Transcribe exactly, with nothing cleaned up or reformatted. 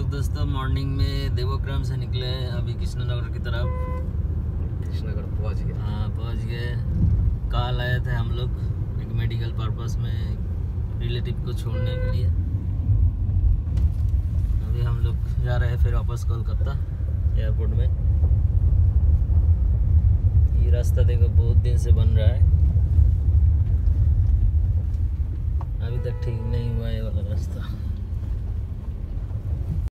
दोस्तों, मॉर्निंग में देवोक्रम से निकले हैं अभी कृष्णनगर की तरफ। कृष्णनगर पहुंच गए। हाँ पहुंच गए। कल आए थे हम लोग एक मेडिकल पर्पस में रिलेटिव को छोड़ने के लिए। अभी हम लोग जा रहे हैं फिर वापस कोलकाता एयरपोर्ट में। ये रास्ता देखो बहुत दिन से बन रहा है, अभी तक ठीक नहीं हुआ है वाला रास्ता।